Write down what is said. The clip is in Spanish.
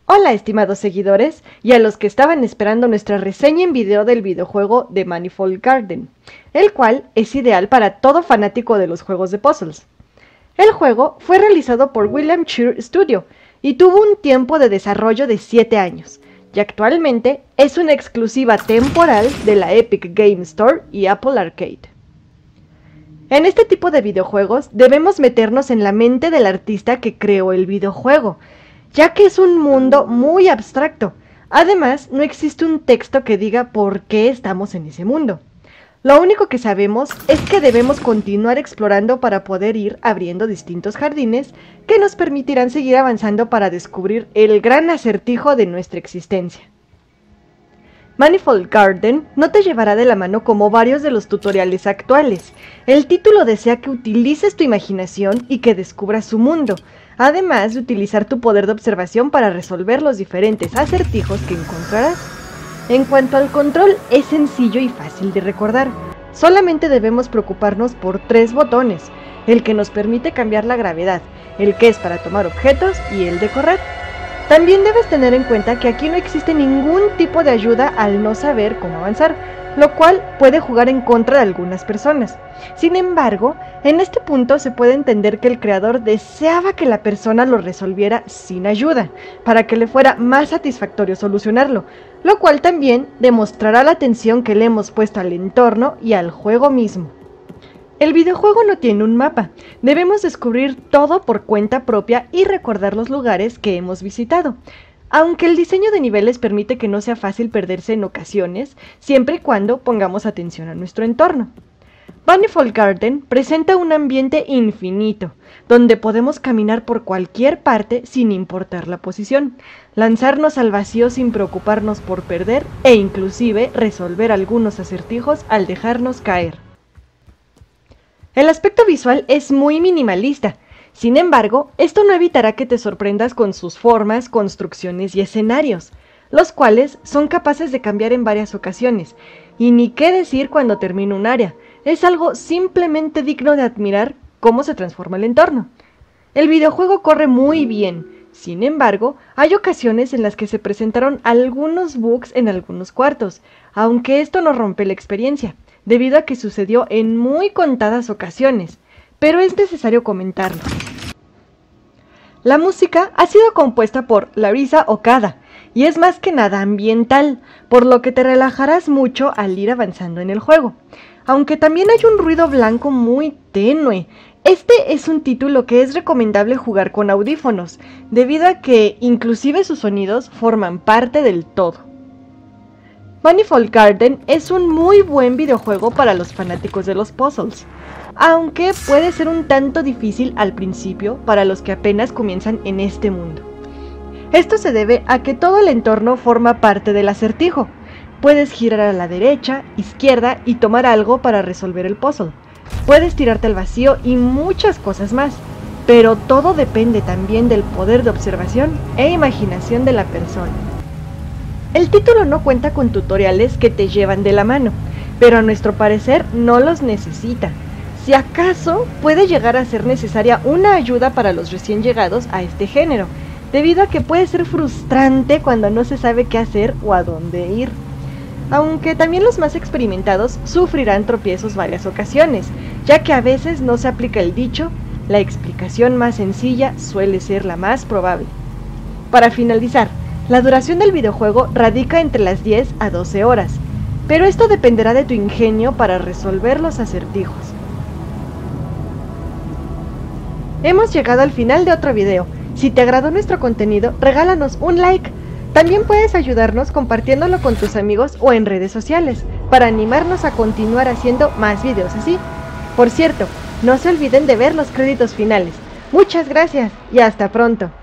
Hola estimados seguidores y a los que estaban esperando nuestra reseña en video del videojuego de Manifold Garden, el cual es ideal para todo fanático de los juegos de puzzles. El juego fue realizado por William Cheer Studio y tuvo un tiempo de desarrollo de 7 años, y actualmente es una exclusiva temporal de la Epic Game Store y Apple Arcade. En este tipo de videojuegos debemos meternos en la mente del artista que creó el videojuego, ya que es un mundo muy abstracto. Además, no existe un texto que diga por qué estamos en ese mundo. Lo único que sabemos es que debemos continuar explorando para poder ir abriendo distintos jardines que nos permitirán seguir avanzando para descubrir el gran acertijo de nuestra existencia. Manifold Garden no te llevará de la mano como varios de los tutoriales actuales. El título desea que utilices tu imaginación y que descubras su mundo, además de utilizar tu poder de observación para resolver los diferentes acertijos que encontrarás. En cuanto al control, es sencillo y fácil de recordar. Solamente debemos preocuparnos por 3 botones, el que nos permite cambiar la gravedad, el que es para tomar objetos y el de correr. También debes tener en cuenta que aquí no existe ningún tipo de ayuda al no saber cómo avanzar, lo cual puede jugar en contra de algunas personas. Sin embargo, en este punto se puede entender que el creador deseaba que la persona lo resolviera sin ayuda, para que le fuera más satisfactorio solucionarlo, lo cual también demostrará la atención que le hemos puesto al entorno y al juego mismo. El videojuego no tiene un mapa, debemos descubrir todo por cuenta propia y recordar los lugares que hemos visitado. Aunque el diseño de niveles permite que no sea fácil perderse en ocasiones, siempre y cuando pongamos atención a nuestro entorno. Manifold Garden presenta un ambiente infinito, donde podemos caminar por cualquier parte sin importar la posición, lanzarnos al vacío sin preocuparnos por perder e inclusive resolver algunos acertijos al dejarnos caer. El aspecto visual es muy minimalista, sin embargo, esto no evitará que te sorprendas con sus formas, construcciones y escenarios, los cuales son capaces de cambiar en varias ocasiones, y ni qué decir cuando termina un área, es algo simplemente digno de admirar cómo se transforma el entorno. El videojuego corre muy bien, sin embargo, hay ocasiones en las que se presentaron algunos bugs en algunos cuartos, aunque esto no rompe la experiencia, debido a que sucedió en muy contadas ocasiones, pero es necesario comentarlo. La música ha sido compuesta por Larissa Okada, y es más que nada ambiental, por lo que te relajarás mucho al ir avanzando en el juego, aunque también hay un ruido blanco muy tenue. Este es un título que es recomendable jugar con audífonos, debido a que inclusive sus sonidos forman parte del todo. Manifold Garden es un muy buen videojuego para los fanáticos de los puzzles, aunque puede ser un tanto difícil al principio para los que apenas comienzan en este mundo. Esto se debe a que todo el entorno forma parte del acertijo. Puedes girar a la derecha, izquierda y tomar algo para resolver el puzzle. Puedes tirarte al vacío y muchas cosas más, pero todo depende también del poder de observación e imaginación de la persona. El título no cuenta con tutoriales que te llevan de la mano, pero a nuestro parecer no los necesita. Si acaso, puede llegar a ser necesaria una ayuda para los recién llegados a este género, debido a que puede ser frustrante cuando no se sabe qué hacer o a dónde ir. Aunque también los más experimentados sufrirán tropiezos varias ocasiones, ya que a veces no se aplica el dicho, la explicación más sencilla suele ser la más probable. Para finalizar, la duración del videojuego radica entre las 10 a 12 horas, pero esto dependerá de tu ingenio para resolver los acertijos. Hemos llegado al final de otro video. Si te agradó nuestro contenido, regálanos un like. También puedes ayudarnos compartiéndolo con tus amigos o en redes sociales, para animarnos a continuar haciendo más videos así. Por cierto, no se olviden de ver los créditos finales. Muchas gracias y hasta pronto.